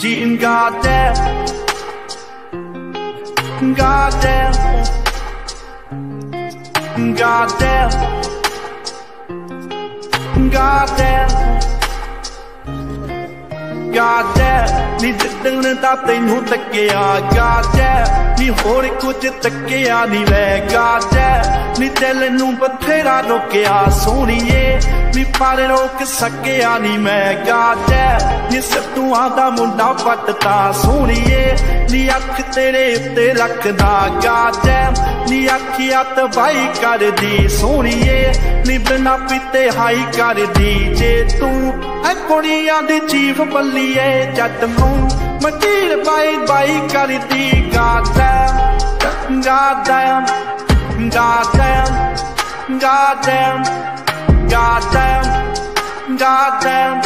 cheating, goddamn, goddamn, goddamn, goddamn, goddamn. नी जिद्दन दा तैनू तक्किया goddamn, नी होर कुछ तक्किया नी मैं goddamn, नी दिल नू बथेरा रोकिया सोहणीए, नी पर रोक सकिया नी मैं goddamn, नी सत्तुआं दा मुंडा पटता सोहणीए, नी अख तेरे उत्ते रखदा goddamn, नी अखिया तबाही कर दी सोहणीए, नी बिना पीते हाई कर दी जे तू ऐ कुड़ियां दी चीफ बल्लीए जट मूं मटीर बाई बाई कर दी goddamn, goddamn, goddamn, goddamn, goddamn, goddamn,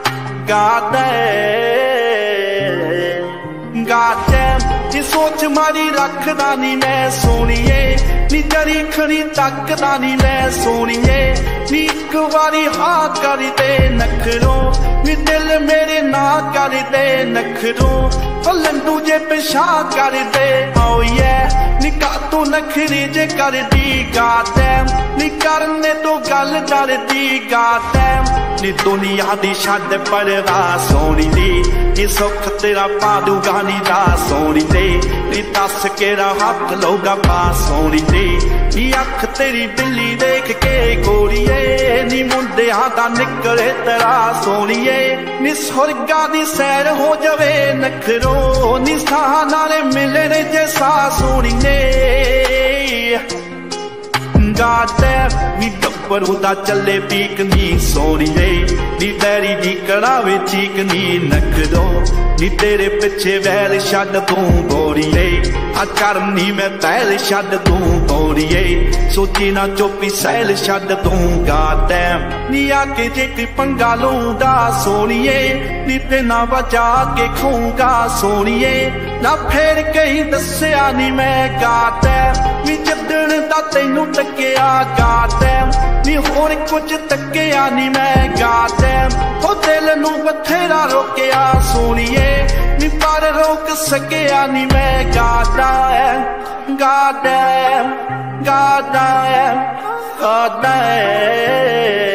goddamn, goddamn. जी सोच मारी रखदा नी मैं सोहणीए, नी जरी खड़ी तकदा नी मैं सोहणीए, नी एक बारी हाँ कर दे नखरों, नी दिल मेरे ना कर दे नखरों, फलन तुझे पिछा कर दे oh yeah, नी कातों नखरी जे कर दी goddamn, नी करने तो गल डर दी goddamn, नी दुनिया दी छड्ड परवा सोहणी दी, नी सुख तेरा पा दूगा नी दा सोहणी दे, नी दस केरा हथ लौगा पा सोहणी दे, नी अख तेरी बिल्ली देख के गोरीए, नी मुंडियां दा निकले तेरा सोहणीए, नी सुरगा दी सैर हो जावे नखरों, नी साह नाले मिलने जे सा सोहणीए goddamn, नी गब्बरू दा चले पीक नी सोहणीए, नी बैरी दी कड़ावे चीक नी नखरों, नी तेरे पिछे वैल छड्ड तू गोरीए, आ करनी मैं तैल छड्ड तू गोरीए, सोची ना चुपी सैल छड्ड तू goddamn, नी आके जे कोई पंगा लूंगा सोहणीए, नी ते ना बचा के खूंगा सोहणीए, ना फेर कहीं दस्सिया नी मैं goddamn, नी जिद्दन दा तैनू तक्किया goddamn, नी होर कुछ तक्किया नी मैं goddamn, ओ दिल नू बथेरा रोकिया सोहणीए, नी पर रोक सकिया नी मैं goddamn, goddamn, goddamn, goddamn.